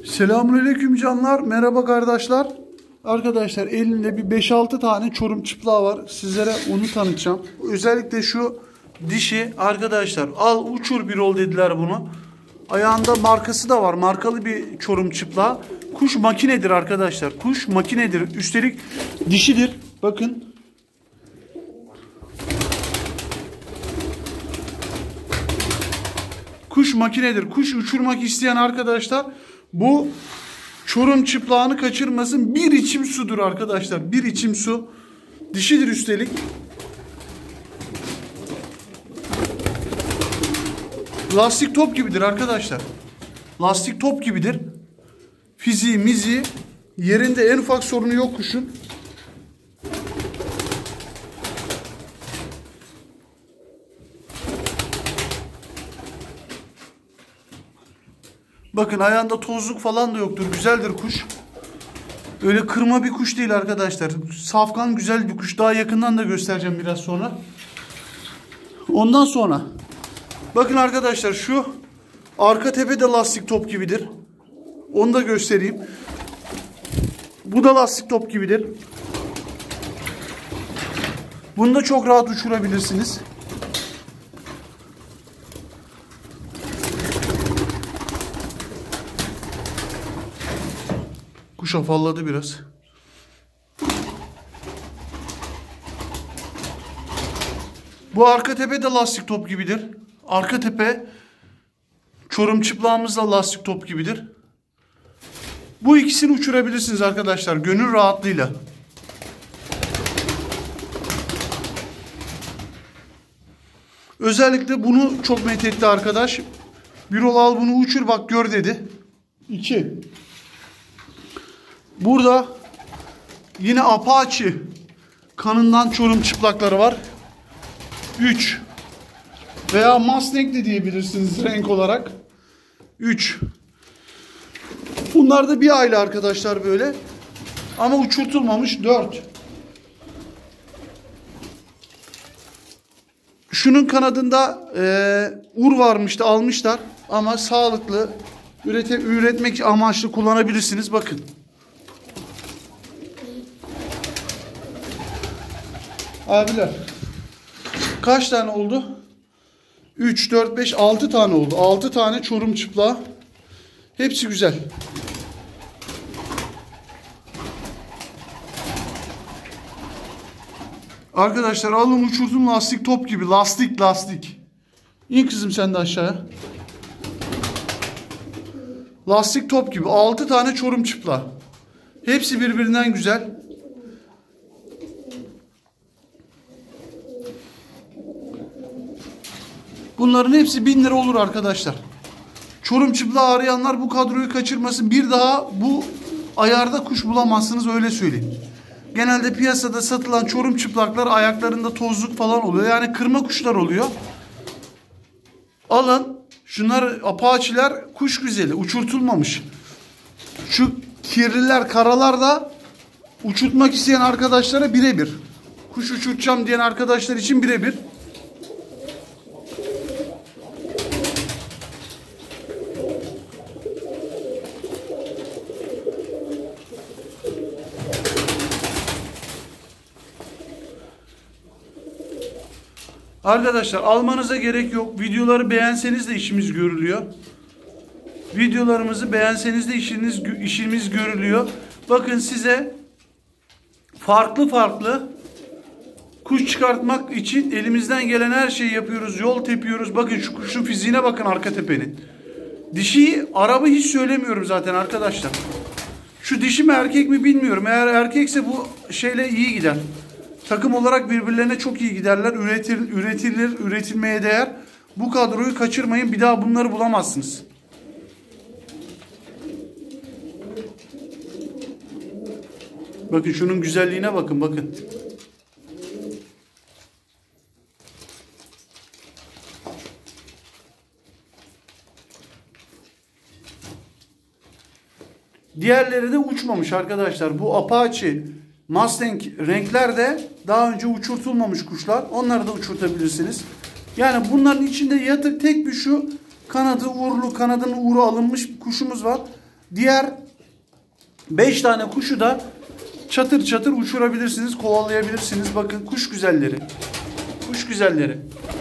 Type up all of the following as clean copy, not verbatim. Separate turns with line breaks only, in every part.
Selamünaleyküm canlar. Merhaba kardeşler. Arkadaşlar elimde bir 5-6 tane Çorum çıplağı var. Sizlere onu tanıtacağım. Özellikle şu dişi arkadaşlar. Al uçur bir ol dediler bunu. Ayağında markası da var. Markalı bir Çorum çıplağı. Kuş makinedir arkadaşlar. Kuş makinedir. Üstelik dişidir. Bakın. Kuş makinedir. Kuş uçurmak isteyen arkadaşlar bu Çorum çıplağını kaçırmasın. Bir içim sudur arkadaşlar. Bir içim su. Dişidir üstelik. Lastik top gibidir arkadaşlar. Lastik top gibidir. Fiziği miziği yerinde, en ufak sorunu yok kuşun. Bakın ayağında tozluk falan da yoktur. Güzeldir kuş. Öyle kırma bir kuş değil arkadaşlar. Safkan güzel bir kuş. Daha yakından da göstereceğim biraz sonra. Ondan sonra bakın arkadaşlar şu arka tepe de lastik top gibidir. Onu da göstereyim. Bu da lastik top gibidir. Bunu da çok rahat uçurabilirsiniz. Kuş afalladı biraz. Bu arka tepe de lastik top gibidir. Arka tepe Çorum çıplağımız da lastik top gibidir. Bu ikisini uçurabilirsiniz arkadaşlar gönül rahatlığıyla. Özellikle bunu çok methetti arkadaş. Birol al bunu uçur bak gör dedi. 2. Burada yine Apache kanından Çorum çıplakları var. 3. Veya Mustang de diyebilirsiniz renk olarak. 3. Bunlar da bir aile arkadaşlar böyle. Ama uçurtulmamış 4. Şunun kanadında ur varmıştı almışlar. Ama sağlıklı üretmek amaçlı kullanabilirsiniz. Bakın. Abiler. Kaç tane oldu? 3, 4, 5, 6 tane oldu. 6 tane Çorum çıplağı. Hepsi güzel. Arkadaşlar alın uçurtun lastik top gibi. Lastik. İn kızım sen de aşağıya. Lastik top gibi. 6 tane Çorum çıplağı. Hepsi birbirinden güzel. Bunların hepsi 1000 lira olur arkadaşlar. Çorum çıplağı arayanlar bu kadroyu kaçırmasın. Bir daha bu ayarda kuş bulamazsınız öyle söyleyeyim. Genelde piyasada satılan Çorum çıplaklar ayaklarında tozluk falan oluyor. Yani kırma kuşlar oluyor. Alın. Şunlar Apache'ler kuş güzeli. Uçurtulmamış. Şu kirliler, karalar da uçurtmak isteyen arkadaşlara birebir. Kuş uçurtacağım diyen arkadaşlar için birebir. Arkadaşlar almanıza gerek yok. Videoları beğenseniz de işimiz görülüyor. Videolarımızı beğenseniz de işimiz görülüyor. Bakın size farklı kuş çıkartmak için elimizden gelen her şeyi yapıyoruz. Yol tepiyoruz. Bakın şu kuşun fiziğine bakın arka tepenin. Dişi araba hiç söylemiyorum zaten arkadaşlar. Şu dişi mi erkek mi bilmiyorum. Eğer erkekse bu şeyle iyi gider. Takım olarak birbirlerine çok iyi giderler. Üretilmeye değer. Bu kadroyu kaçırmayın. Bir daha bunları bulamazsınız. Bakın şunun güzelliğine bakın. Bakın. Diğerleri de uçmamış arkadaşlar. Bu Apache, Mustang renkler de daha önce uçurtulmamış kuşlar. Onları da uçurtabilirsiniz. Yani bunların içinde yatık tek bir şu kanadı uğurlu, kanadının uğru alınmış kuşumuz var. Diğer 5 tane kuşu da çatır çatır uçurabilirsiniz, kovalayabilirsiniz. Bakın kuş güzelleri. Kuş güzelleri.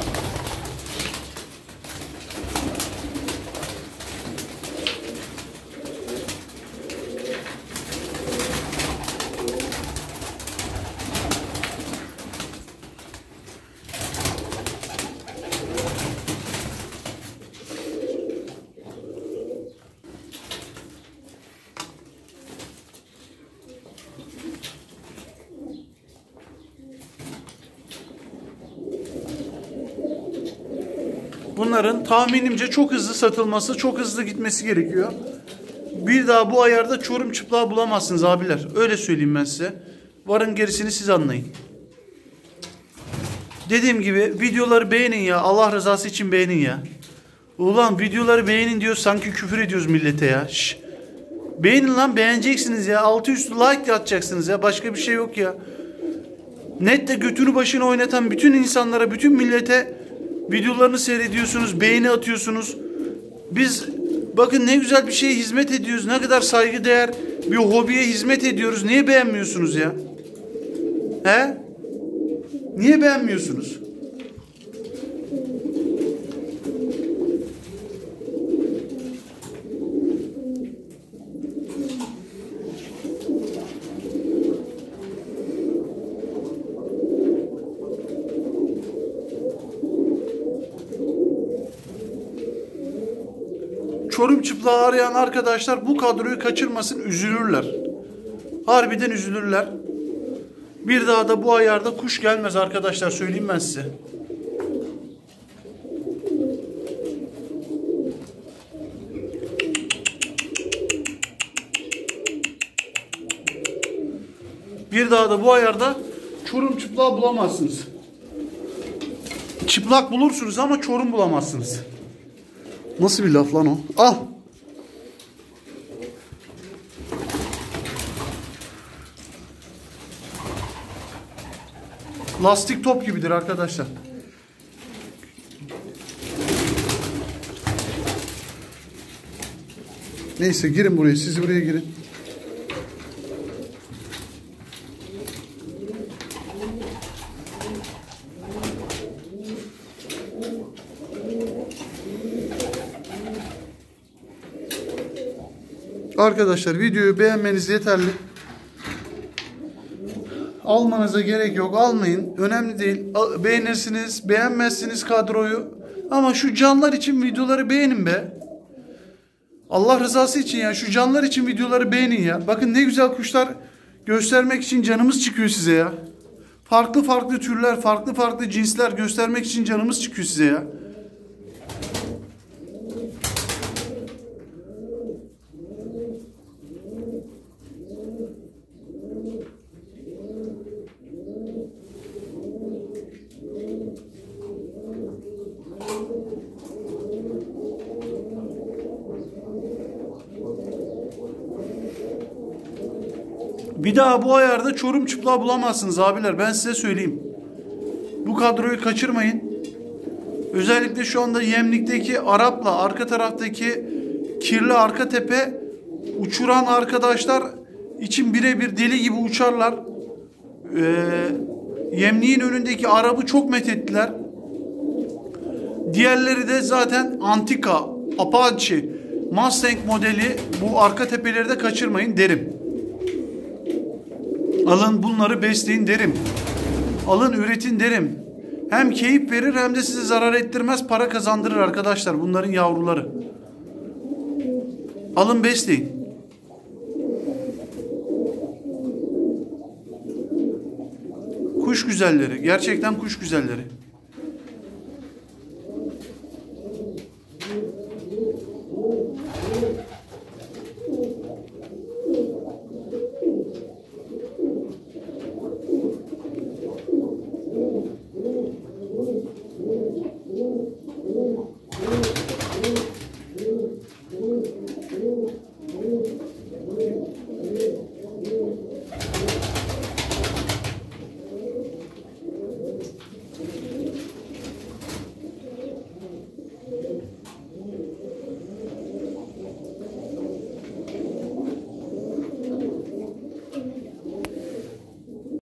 Bunların tahminimce çok hızlı satılması, çok hızlı gitmesi gerekiyor. Bir daha bu ayarda Çorum çıplağı bulamazsınız abiler. Öyle söyleyeyim ben size. Varın gerisini siz anlayın. Dediğim gibi videoları beğenin ya. Allah rızası için beğenin ya. Ulan videoları beğenin diyor, sanki küfür ediyoruz millete ya. Şş. Beğenin lan, beğeneceksiniz ya. Altı üstü like atacaksınız ya. Başka bir şey yok ya. Nette götünü başına oynatan bütün insanlara, bütün millete videolarını seyrediyorsunuz, beğeni atıyorsunuz. Biz bakın ne güzel bir şeye hizmet ediyoruz. Ne kadar saygıdeğer bir hobiye hizmet ediyoruz. Niye beğenmiyorsunuz ya? He? Niye beğenmiyorsunuz? Çorum çıplağı arayan arkadaşlar bu kadroyu kaçırmasın, üzülürler. Harbiden üzülürler. Bir daha da bu ayarda kuş gelmez arkadaşlar, söyleyeyim ben size. Bir daha da bu ayarda Çorum çıplağı bulamazsınız. Çıplak bulursunuz ama Çorum bulamazsınız. Nasıl bir laf lan o? Al. Lastik top gibidir arkadaşlar. Neyse, girin buraya. Siz buraya girin. Arkadaşlar videoyu beğenmeniz yeterli. Almanıza gerek yok. Almayın. Önemli değil. Beğenirsiniz, beğenmezsiniz kadroyu. Ama şu canlar için videoları beğenin be. Allah rızası için ya. Şu canlar için videoları beğenin ya. Bakın ne güzel kuşlar göstermek için canımız çıkıyor size ya. Farklı farklı türler, farklı farklı cinsler göstermek için canımız çıkıyor size ya. Bir daha bu ayarda Çorum çıplağı bulamazsınız abiler. Ben size söyleyeyim. Bu kadroyu kaçırmayın. Özellikle şu anda yemlikteki Arap'la arka taraftaki kirli arka tepe uçuran arkadaşlar için birebir deli gibi uçarlar. Yemliğin önündeki Arap'ı çok methettiler. Diğerleri de zaten Antika, Apache, Mustang modeli bu arka tepeleri de kaçırmayın derim. Alın bunları besleyin derim. Alın üretin derim. Hem keyif verir hem de size zarar ettirmez, para kazandırır arkadaşlar bunların yavruları. Alın besleyin. Kuş güzelleri, gerçekten kuş güzelleri.